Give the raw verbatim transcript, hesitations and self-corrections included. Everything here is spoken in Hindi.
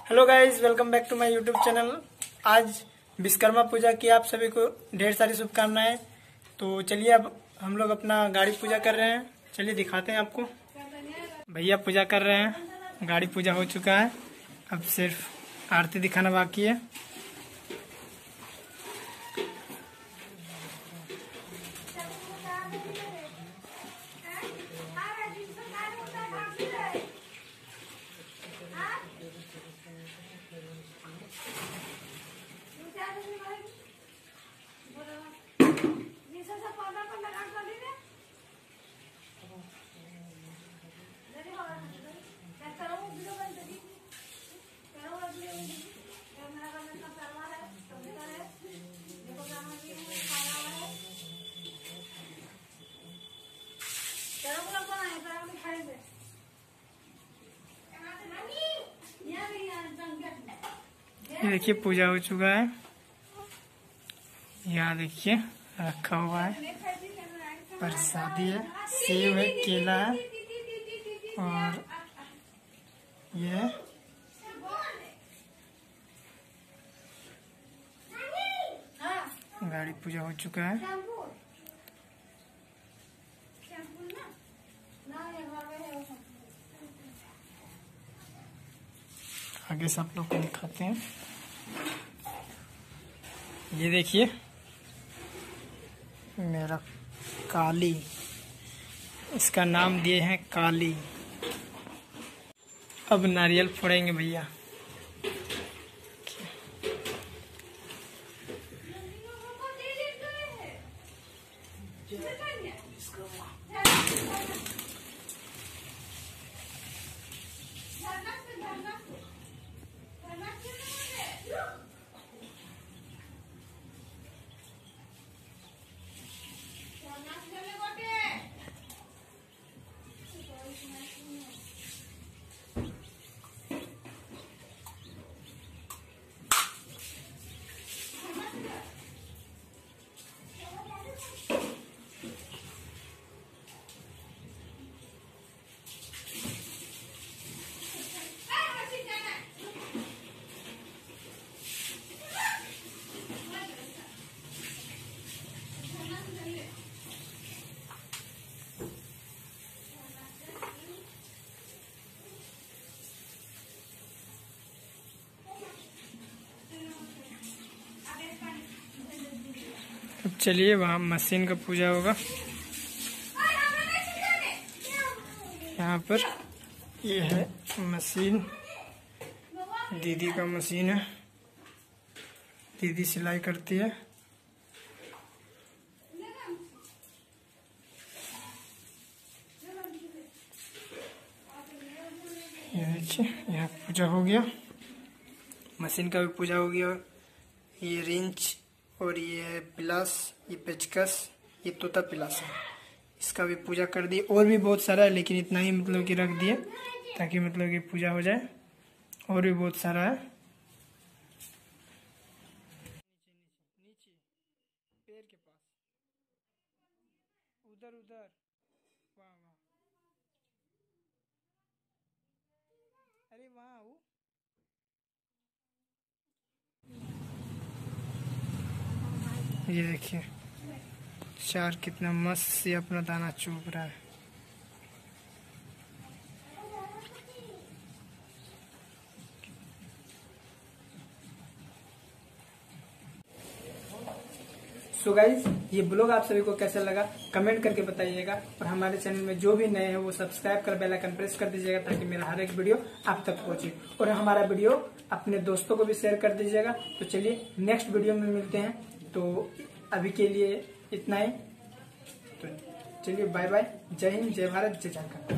Hello guys, welcome back to my YouTube channel. आज विश्वकर्मा पूजा की आप सभी को ढेर सारी शुभकामनाएं। तो चलिए अब हम लोग अपना गाड़ी पूजा कर रहे हैं। चलिए दिखाते हैं आपको। भैया पूजा कर रहे हैं, गाड़ी पूजा हो चुका है, अब सिर्फ आरती दिखाना बाकी है। ये देखिए पूजा हो चुका है। यहाँ देखिए रखा हुआ है, प्रसादी है, सेब है, केला है और ये गाड़ी पूजा हो चुका है। आगे से आप लोग को दिखाते हैं। ये देखिए मेरा काली, इसका नाम दिए हैं काली। अब नारियल फोड़ेंगे भैया। अब चलिए वहाँ मशीन का पूजा होगा। यहाँ पर ये है मशीन, दीदी का मशीन है, दीदी सिलाई करती है। ये देखिए यहाँ पूजा हो गया, मशीन का भी पूजा हो गया। ये रिंच और ये पिलास, ये पेचकस, ये तोता पिलास है, इसका भी पूजा कर दी। और भी बहुत सारा है लेकिन इतना ही मतलब कि रख दिए ताकि मतलब कि पूजा हो जाए। और भी बहुत सारा है। नीचे पैर के पास, उधर उधर, वाह वाह, अरे वाह वो ये देखिए चार कितना मस्त से अपना दाना चुभ रहा है। सो गाइस, ये ब्लॉग आप सभी को कैसा लगा कमेंट करके बताइएगा। और हमारे चैनल में जो भी नए हैं वो सब्सक्राइब कर बेल आइकन प्रेस कर दीजिएगा ताकि मेरा हर एक वीडियो आप तक पहुंचे। और हमारा वीडियो अपने दोस्तों को भी शेयर कर दीजिएगा। तो चलिए नेक्स्ट वीडियो में मिलते हैं। तो अभी के लिए इतना ही। तो चलिए बाय बाय, जय हिंद, जय भारत, जय झारखंड।